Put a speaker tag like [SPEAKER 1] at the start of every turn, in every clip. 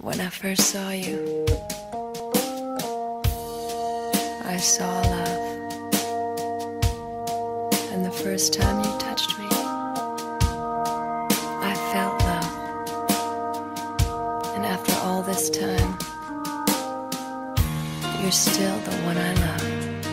[SPEAKER 1] When I first saw you, I saw love. And the first time you touched me, I felt love. And after all this time, you're still the one I love.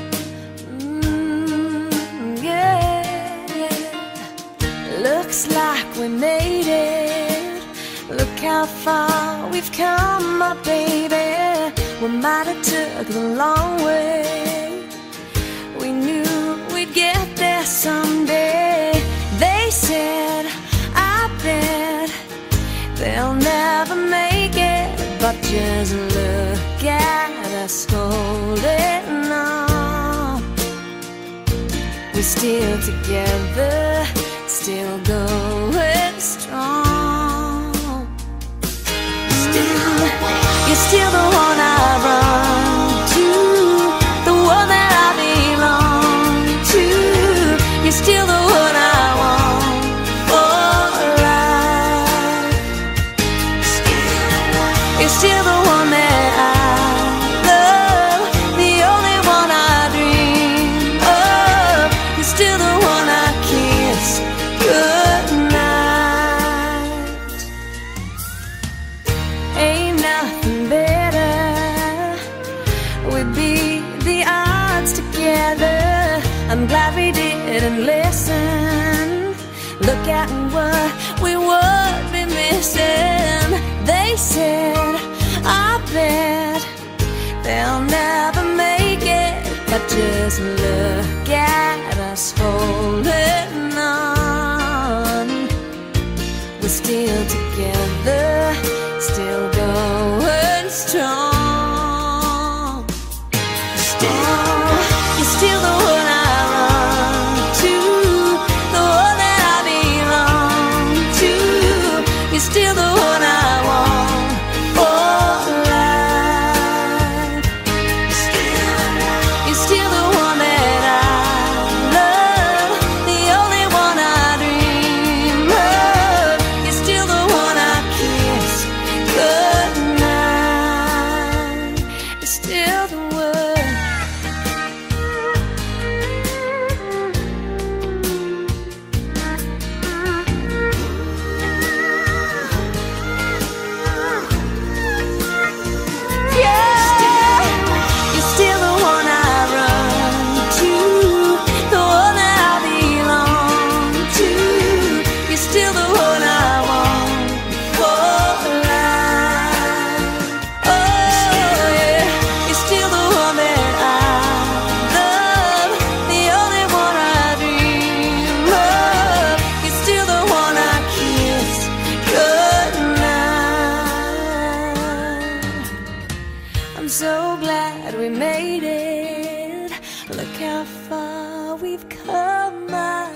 [SPEAKER 1] Yeah. Looks like we made it. Look how far we've come, my baby. We might have took the long way. We knew we'd get there someday. They said, I bet they'll never make it. But just look at us holding on. We're still together, still going strong. You're still the one I run to, the one that I belong to. You're still the one I want for life. You're still the one that I love, the only one I dream of. You're still the one I kiss goodnight. Ain't nothing better. We'd beat the odds together. I'm glad we didn't listen. Look at what we would be missing. They said, I bet they'll never make it. But just look at us holding on. We're still together, still going strong. You're still the one I run to, the one that I belong to. You're still the one I want for life. You're still the one that I love, the only one I dream of. You're still the one I kiss goodnight. You're still the one. I'm so glad we made it. Look how far we've come.